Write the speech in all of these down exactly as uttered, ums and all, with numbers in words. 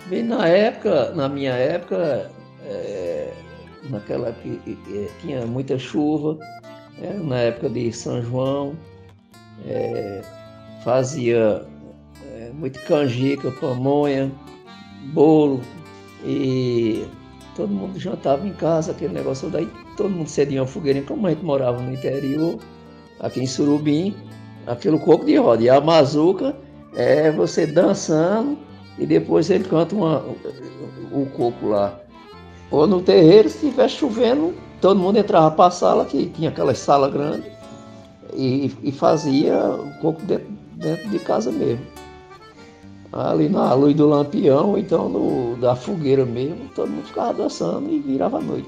Bem, na época, na minha época, é, naquela época é, tinha muita chuva, era na época de São João, é, fazia é, muito canjica, pamonha, bolo, e todo mundo jantava em casa, aquele negócio daí, todo mundo cedia uma fogueirinha, como a gente morava no interior, aqui em Surubim, aquele coco de roda, e a mazuca é você dançando, e depois ele canta uma, o coco lá. Ou no terreiro, se estivesse chovendo, todo mundo entrava para a sala, que tinha aquela sala grande, e, e fazia o coco dentro, dentro de casa mesmo. Ali na luz do lampião, ou então no, da fogueira mesmo, todo mundo ficava dançando e virava a noite.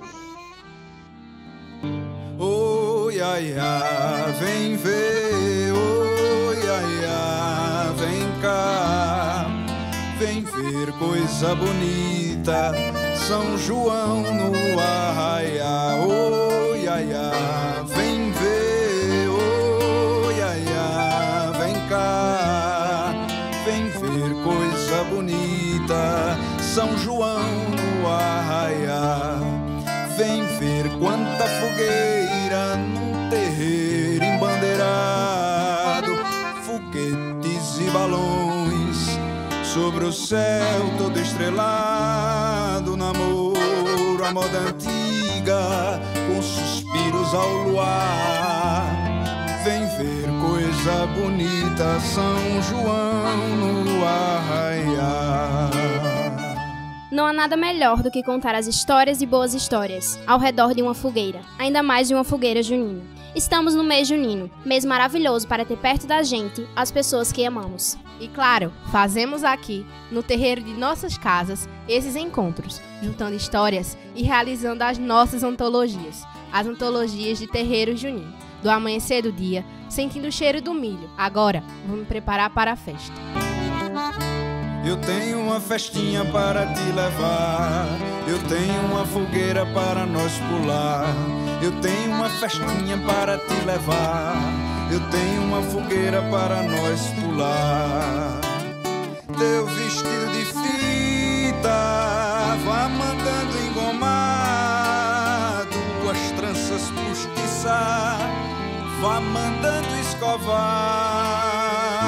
Oh, ia, ia, vem ver, oh, ia, ia, vem cá, vem ver coisa bonita, São João no arraiá, oh, ia, ia, vem ver, oh, ia, ia, vem cá, vem ver coisa bonita, São João no arraiá. Vem ver quanta fogueira num terreiro embandeirado, foguetes e balões sobre o céu todo estrelado, namoro à moda antiga, com suspiros ao luar. Vem ver coisa bonita, São João no arraiá. Não há nada melhor do que contar as histórias e boas histórias ao redor de uma fogueira, ainda mais de uma fogueira junina. Estamos no mês junino, mês maravilhoso para ter perto da gente as pessoas que amamos. E claro, fazemos aqui, no terreiro de nossas casas, esses encontros, juntando histórias e realizando as nossas antologias, as antologias de terreiro junino, do amanhecer do dia, sentindo o cheiro do milho. Agora, vou me preparar para a festa. Eu tenho uma festinha para te levar, eu tenho uma fogueira para nós pular. Eu tenho uma festinha para te levar, eu tenho uma fogueira para nós pular. Teu vestido de fita, vá mandando engomar, duas tranças postiçar, vá mandando escovar.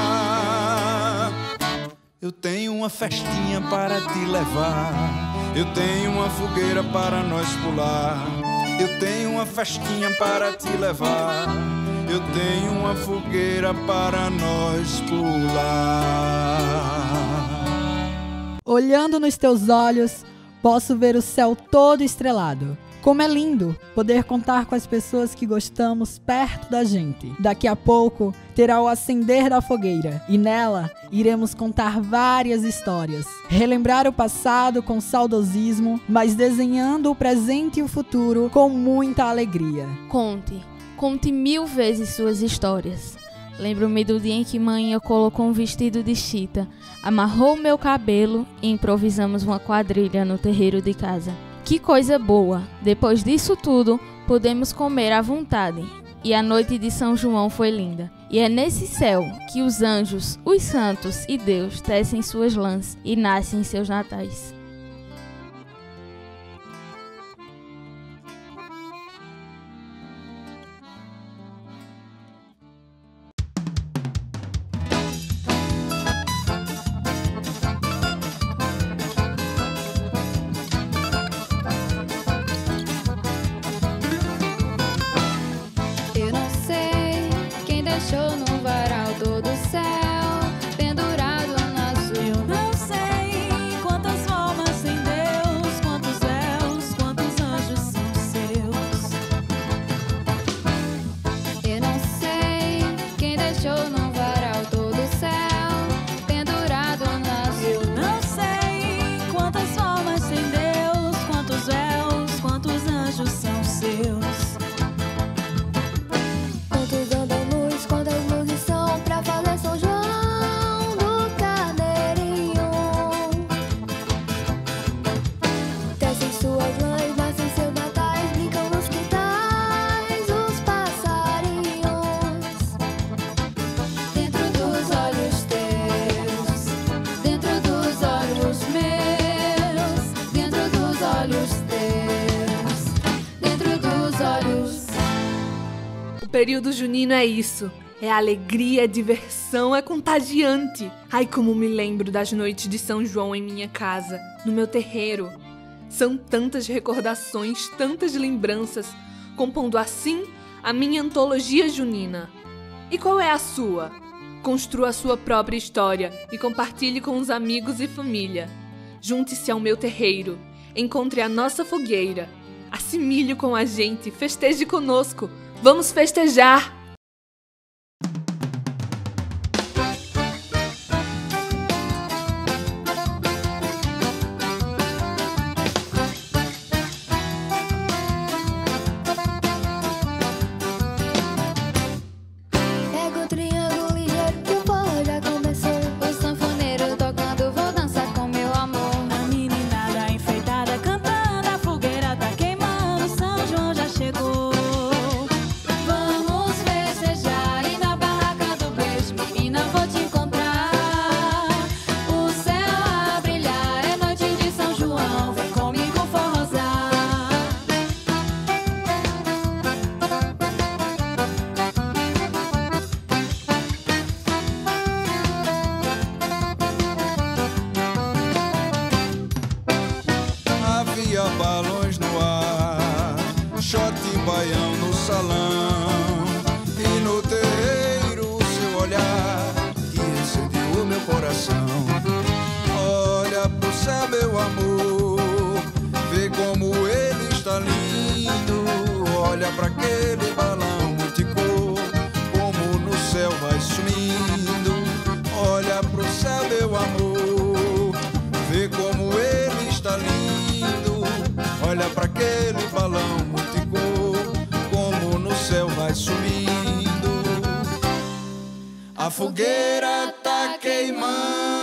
Eu tenho uma festinha para te levar, eu tenho uma fogueira para nós pular. Eu tenho uma festinha para te levar, eu tenho uma fogueira para nós pular. Olhando nos teus olhos, posso ver o céu todo estrelado. Como é lindo poder contar com as pessoas que gostamos perto da gente. Daqui a pouco terá o acender da fogueira e nela iremos contar várias histórias. Relembrar o passado com saudosismo, mas desenhando o presente e o futuro com muita alegria. Conte, conte mil vezes suas histórias. Lembro-me do dia em que mãe colocou um vestido de chita, amarrou meu cabelo e improvisamos uma quadrilha no terreiro de casa. Que coisa boa! Depois disso tudo, podemos comer à vontade. E a noite de São João foi linda. E é nesse céu que os anjos, os santos e Deus tecem suas lãs e nascem seus natais. Pendurado na azul. Eu não sei quantas voltas O período junino é isso. É alegria, é diversão, é contagiante. Ai, como me lembro das noites de São João em minha casa, no meu terreiro. São tantas recordações, tantas lembranças, compondo assim a minha antologia junina. E qual é a sua? Construa a sua própria história e compartilhe com os amigos e família. Junte-se ao meu terreiro, encontre a nossa fogueira. Assimile com a gente, festeje conosco. Vamos festejar! Balões no ar, shot e baião no salão, e no terreiro o seu olhar que incendiou meu coração. Olha pro céu, meu amor, vê como ele está lindo. Olha pra aquele balão multicor, como no céu vai sumindo. Olha pro céu, meu amor, vê como ele está lindo. Olha pra aquele balão multicor, como no céu vai sumindo. A fogueira tá queimando.